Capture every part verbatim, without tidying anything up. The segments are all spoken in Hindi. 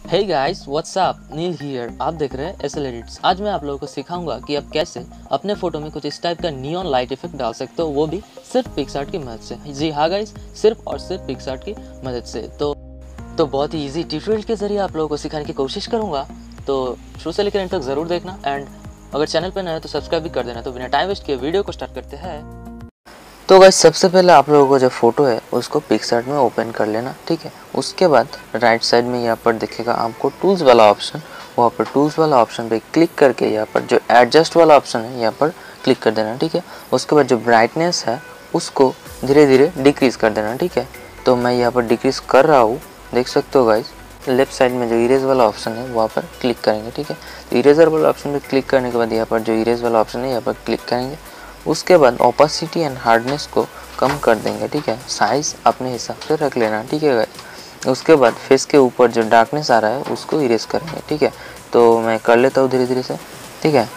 Hey guys what's up, Neel here. आप देख रहे हैं एसएल एडिट्स। आज मैं आप लोगों को सिखाऊंगा कि आप कैसे अपने फोटो में कुछ इस टाइप का नियॉन लाइट इफेक्ट डाल सकते हो, वो भी सिर्फ पिक्सआर्ट की मदद से। जी हाँ गाइस, सिर्फ और सिर्फ पिक्सआर्ट की मदद से। तो तो बहुत ही इजी ट्यूटोरियल के जरिए आप लोगों को सिखाने की कोशिश करूंगा। तो शुरू से लेकर एंड तक जरूर देखना, एंड अगर चैनल पर नए हो तो सब्सक्राइब भी कर देना। तो बिना टाइम वेस्ट किए वीडियो को स्टार्ट करते हैं। तो गाइस सबसे पहले आप लोगों को जो फोटो है उसको पिक्सआर्ट में ओपन कर लेना, ठीक है। उसके बाद राइट साइड में यहाँ पर दिखेगा आपको टूल्स वाला ऑप्शन, वहाँ पर टूल्स वाला ऑप्शन पे क्लिक करके यहाँ पर जो एडजस्ट वाला ऑप्शन है यहाँ पर क्लिक कर देना, ठीक है। उसके बाद जो ब्राइटनेस है उसको धीरे धीरे डिक्रीज़ कर देना, ठीक है। तो मैं यहाँ पर डिक्रीज़ कर रहा हूँ, देख सकते हो गाइस। लेफ्ट साइड में जो इरेज वाला ऑप्शन है वहाँ पर क्लिक करेंगे, ठीक है। तो इरेजर वाला ऑप्शन पर क्लिक करने के बाद यहाँ पर जो इरेज वाला ऑप्शन है यहाँ पर क्लिक करेंगे। उसके बाद ओपेसिटी एंड हार्डनेस को कम कर देंगे, ठीक है। साइज अपने हिसाब से रख लेना, ठीक है गाइस। उसके बाद फेस के ऊपर जो डार्कनेस आ रहा है उसको इरेज करेंगे, ठीक है। तो मैं कर लेता हूँ धीरे धीरे से, ठीक है।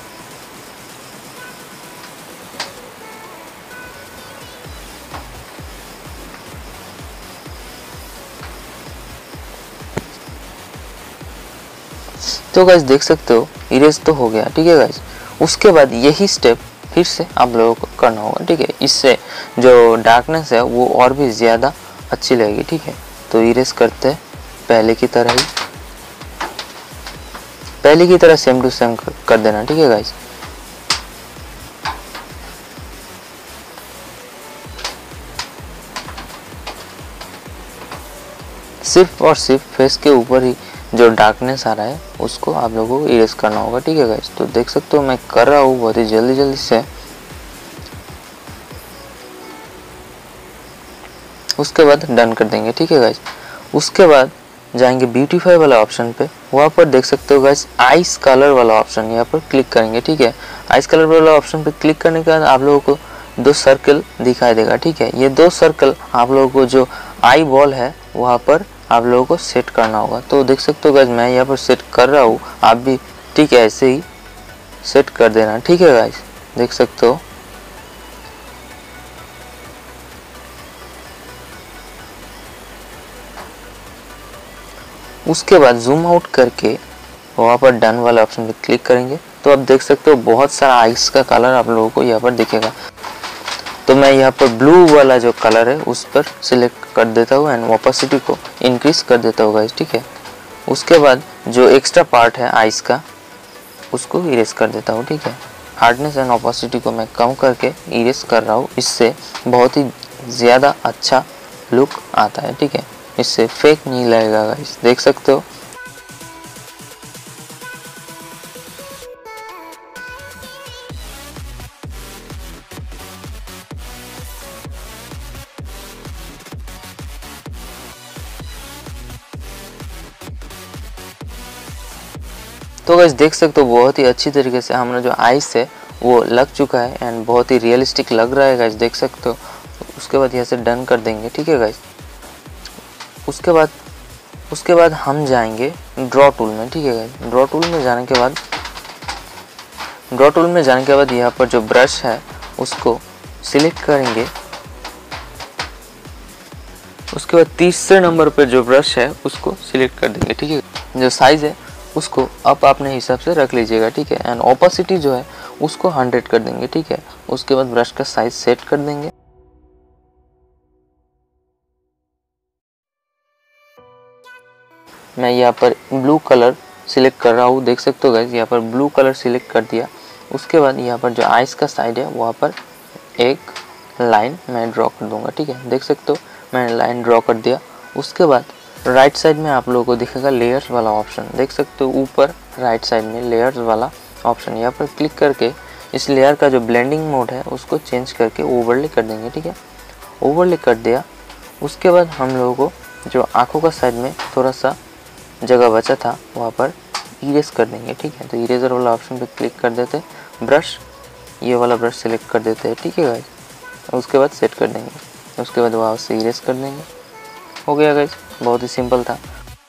तो गाइस देख सकते हो इरेज तो हो गया, ठीक है गाइस। उसके बाद यही स्टेप फिर से आप लोगों को करना होगा, ठीक है। इससे जो डार्कनेस है वो और भी ज़्यादा अच्छी लगेगी, ठीक है। तो इरेज करते हैं पहले की तरह ही, पहले की तरह सेम टू सेम कर देना, ठीक है गाइस। सिर्फ और सिर्फ फेस के ऊपर ही जो डार्कनेस आ रहा है उसको आप लोगों को इरेज करना होगा, ठीक है गाइस। तो देख सकते हो मैं कर रहा हूँ बहुत ही जल्दी जल्दी से। उसके बाद डन कर देंगे, ठीक है गाइस। उसके बाद जाएंगे ब्यूटीफाई वाला ऑप्शन पे, वहाँ पर देख सकते हो गाइस आइस कलर वाला ऑप्शन, यहाँ पर क्लिक करेंगे, ठीक है। आइस कलर वाला ऑप्शन पे क्लिक करने के बाद आप लोगों को दो सर्कल दिखाई देगा, ठीक है। ये दो सर्कल आप लोगों को जो आई बॉल है वहाँ पर आप लोगों को सेट करना होगा। तो देख सकते हो गाइस मैं यहाँ पर सेट कर रहा हूँ, आप भी ठीक है ऐसे ही सेट कर देना, ठीक है गाइस। देख सकते हो उसके बाद जूम आउट करके वहाँ पर डन वाले ऑप्शन पे क्लिक करेंगे। तो आप देख सकते हो बहुत सारा आइस का कलर आप लोगों को यहाँ पर दिखेगा। तो मैं यहाँ पर ब्लू वाला जो कलर है उस पर सिलेक्ट कर देता हूँ एंड ओपेसिटी को इंक्रीज कर देता हूँ गाइस, ठीक है। उसके बाद जो एक्स्ट्रा पार्ट है आइस का उसको इरेज कर देता हूँ, ठीक है। हार्डनेस एंड ओपेसिटी को मैं कम करके इरेज कर रहा हूँ, इससे बहुत ही ज़्यादा अच्छा लुक आता है, ठीक है। इससे फेक नहीं लगेगा गाइस, देख सकते हो। तो गाइस देख सकते हो बहुत ही अच्छी तरीके से हमारा जो आइस है वो लग चुका है एंड बहुत ही रियलिस्टिक लग रहा है गाइस, देख सकते हो। उसके बाद यहाँ से डन कर देंगे, ठीक है गाइस। उसके बाद उसके बाद हम जाएंगे ड्रॉ टूल में, ठीक है गाइस। ड्रॉ टूल में जाने के बाद ड्रॉ टूल में जाने के बाद यहाँ पर जो ब्रश है उसको सिलेक्ट करेंगे। उसके बाद तीसरे नंबर पर जो ब्रश है उसको सिलेक्ट कर देंगे, ठीक है। जो साइज है उसको आप अपने हिसाब से रख लीजिएगा, ठीक है। एंड ओपेसिटी जो है उसको हंड्रेड कर देंगे, ठीक है। उसके बाद ब्रश का साइज सेट कर देंगे। मैं यहाँ पर ब्लू कलर सिलेक्ट कर रहा हूँ, देख सकते हो गाइस। यहाँ पर ब्लू कलर सिलेक्ट कर दिया। उसके बाद यहाँ पर जो आइस का साइड है वहाँ पर एक लाइन मैं ड्रॉ कर दूंगा, ठीक है। देख सकते हो मैंने लाइन ड्रॉ कर दिया। उसके बाद राइट साइड में आप लोगों को दिखेगा लेयर्स वाला ऑप्शन, देख सकते हो ऊपर राइट साइड में लेयर्स वाला ऑप्शन। यहाँ पर क्लिक करके इस लेयर का जो ब्लेंडिंग मोड है उसको चेंज करके ओवरले कर देंगे, ठीक है। ओवरले कर दिया। उसके बाद हम लोगों को जो आँखों का साइड में थोड़ा सा जगह बचा था वहाँ पर इरेज कर देंगे, ठीक है। तो इरेजर वाला ऑप्शन पे क्लिक कर देते, ब्रश ये वाला ब्रश सेलेक्ट कर देते हैं, ठीक है गाइस। उसके बाद सेट कर देंगे। उसके बाद वहाँ से इरेज कर देंगे, हो गया गाइस, बहुत ही सिंपल था।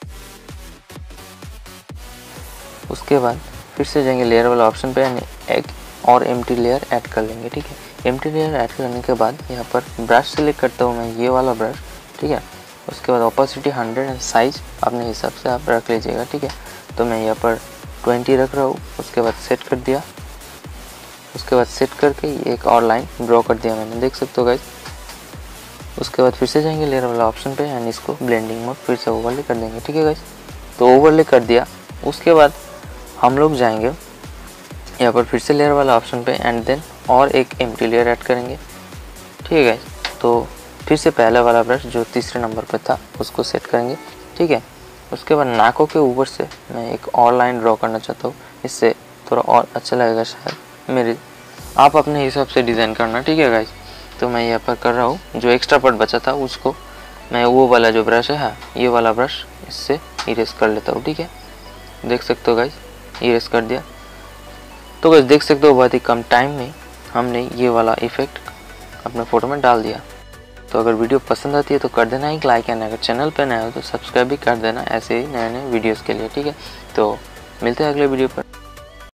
उसके बाद फिर से जाएंगे लेयर वाला ऑप्शन पे, एक और एम्प्टी लेयर ऐड कर लेंगे, ठीक है। एम्प्टी लेयर ऐड करने के बाद यहाँ पर ब्रश सेलेक्ट करता हूँ मैं, ये वाला ब्रश, ठीक है। उसके बाद ओपेसिटी हंड्रेड एंड साइज अपने हिसाब से आप रख लीजिएगा, ठीक है। तो मैं यहाँ पर ट्वेंटी रख रहा हूँ। उसके बाद सेट कर दिया। उसके बाद सेट करके ये एक और लाइन ड्रॉ कर दिया मैंने, देख सकते हो गाइस। उसके बाद फिर से जाएंगे लेयर वाला ऑप्शन पे एंड इसको ब्लेंडिंग मोड फिर से ओवरले कर देंगे, ठीक है गाइस। तो ओवरले कर दिया। उसके बाद हम लोग जाएंगे यहाँ पर फिर से लेयर वाला ऑप्शन पे एंड देन और एक एम्प्टी लेयर ऐड करेंगे, ठीक है गाइस। तो फिर से पहले वाला ब्रश जो तीसरे नंबर पे था उसको सेट करेंगे, ठीक है। उसके बाद नाकों के ऊपर से मैं एक और लाइन ड्रॉ करना चाहता हूँ, इससे थोड़ा और अच्छा लगेगा शायद मेरे, आप अपने हिसाब से डिज़ाइन करना, ठीक है गाइस। तो मैं यहाँ पर कर रहा हूँ, जो एक्स्ट्रा पार्ट बचा था उसको मैं वो वाला जो ब्रश है हाँ ये वाला ब्रश इससे इरेज कर लेता हूँ, ठीक है। देख सकते हो गाइस, इरेज कर दिया। तो गाइस देख सकते हो बहुत ही कम टाइम में हमने ये वाला इफेक्ट अपने फ़ोटो में डाल दिया। तो अगर वीडियो पसंद आती है तो कर देना एक लाइक एंड अगर चैनल पे नए हो तो सब्सक्राइब भी कर देना ऐसे ही नए नए वीडियोज़ के लिए, ठीक है। तो मिलते हैं अगले वीडियो पर।